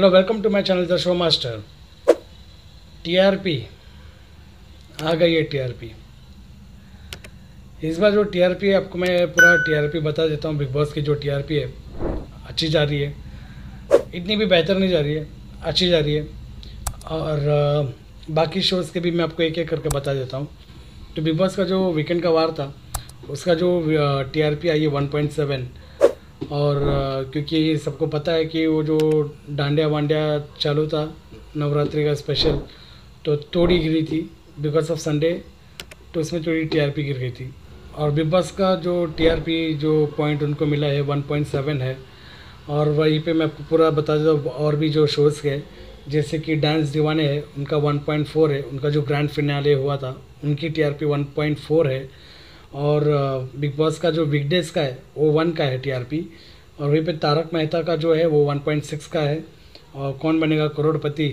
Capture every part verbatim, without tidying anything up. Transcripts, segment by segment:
Hello, welcome to my channel the show master. TRP आ गई है। टीआरपी इस बार जो टीआरपी है, आपको मैं पूरा टीआरपी बता देता हूँ। बिग बॉस की जो टीआरपी है अच्छी जा रही है, इतनी भी बेहतर नहीं जा रही है, अच्छी जा रही है। और आ, बाकी शोज़ के भी मैं आपको एक एक करके बता देता हूँ। तो बिग बॉस का जो वीकेंड का वार था, उसका जो टीआरपी आई है वन पॉइंट सेवन। और आ, क्योंकि सबको पता है कि वो जो डांडिया वांडिया चालू था नवरात्रि का स्पेशल, तो थोड़ी गिरी थी बिकॉज ऑफ संडे, तो उसमें थोड़ी टीआरपी गिर गई थी। और बिग बॉस का जो टीआरपी जो पॉइंट उनको मिला है वन पॉइंट सेवन है। और वहीं पे मैं आपको पूरा बता देता हूँ। और भी जो शोज़ के जैसे कि डांस दीवाने है, उनका वन पॉइंट फोर है। उनका जो ग्रैंड फिनाले हुआ था उनकी टीआरपी वन पॉइंट फोर है। और बिग बॉस का जो वीकडेज का है वो वन का है टीआरपी। और वहीं पे तारक मेहता का जो है वो वन पॉइंट सिक्स का है। और कौन बनेगा करोड़पति,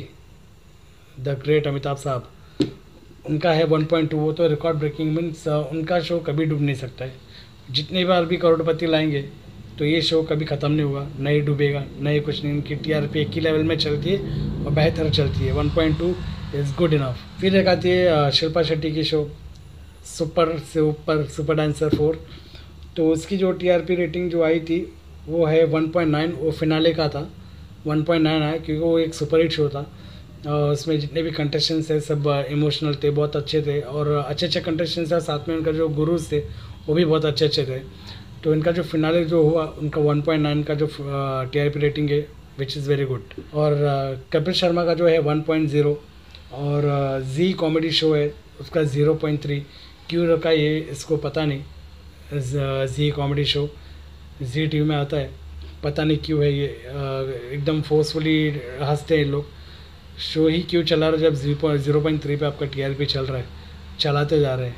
द ग्रेट अमिताभ साहब, उनका है वन पॉइंट टू। वो तो रिकॉर्ड ब्रेकिंग मीन्स उनका शो कभी डूब नहीं सकता है। जितनी बार भी करोड़पति लाएंगे तो ये शो कभी ख़त्म नहीं होगा, नहीं डूबेगा, नहीं कुछ नहीं। इनकी टीआरपी एक ही लेवल में चलती है और बेहतर चलती है। One point two is good enough. फिर एक आती है शिल्पा शेट्टी की शो सुपर से ऊपर, सुपर डांसर फोर। तो उसकी जो टीआरपी रेटिंग जो आई थी वो है वन पॉइंट नाइन। वो फिनाले का था, वन पॉइंट नाइन आया क्योंकि वो एक सुपर हिट शो था। और उसमें जितने भी कंटेस्टेंट्स थे सब इमोशनल थे, बहुत अच्छे थे। और अच्छे अच्छे कंटेस्टेंट्स थे, साथ में उनका जो गुरुज थे वो भी बहुत अच्छे अच्छे थे। तो इनका जो फिनाले जो हुआ, उनका वन पॉइंट नाइन का जो टीआरपी रेटिंग है, विच इज़ वेरी गुड। और कपिल शर्मा का जो है वन पॉइंट ज़ीरो। और जी कॉमेडी शो है उसका ज़ीरो पॉइंट थ्री। क्यों रखा ये इसको पता नहीं। Zee comedy show Zee TV में आता है, पता नहीं क्यों है ये। एकदम फोर्सफुली हंसते हैं लोग। शो ही क्यों चला रहा है जब जीरो जीरो पॉइंट थ्री पे आपका टीआरपी चल रहा है, चलाते जा रहे हैं।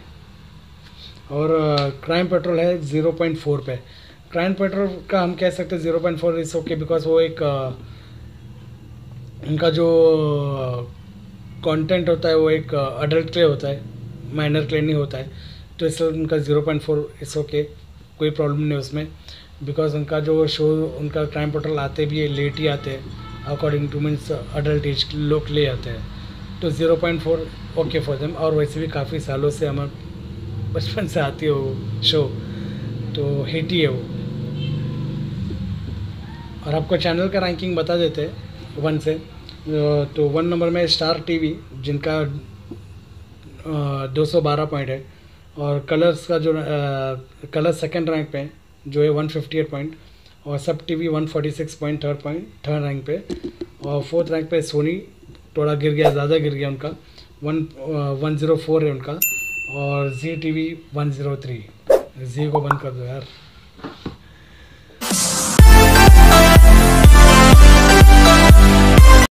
और क्राइम पेट्रोल है ज़ीरो पॉइंट फोर पे। क्राइम पेट्रोल का हम कह सकते हैं zero point four is okay because वो एक uh, उनका जो कंटेंट होता है वो एक अडल्ट के लिए होता है, माइनर के लिए नहीं होता है। तो इसलिए उनका zero point four is okay, कोई प्रॉब्लम नहीं उसमें। बिकॉज उनका जो शो, उनका क्राइम पेट्रोल आते भी है लेट ही आते हैं, according to means adult age लोग ले आते हैं। तो zero point four okay for them. और वैसे भी काफ़ी सालों से हमारे बचपन से आती है वो शो, तो हिट ही है वो। और आपको चैनल का रैंकिंग बता देते हैं वन से। तो वन नंबर में स्टार टीवी, जिनका दो सौ बारह पॉइंट है। और कलर्स का जो कलर्स सेकंड रैंक पे जो है वन फिफ्टी एट पॉइंट। और SAB TV one forty six point third point third rank पे। और फोर्थ रैंक पे सोनी, थोड़ा गिर गया, ज़्यादा गिर गया उनका, वन वन ज़ीरो फोर है उनका। और Zee TV one zero three. Zee को बंद कर दो यार।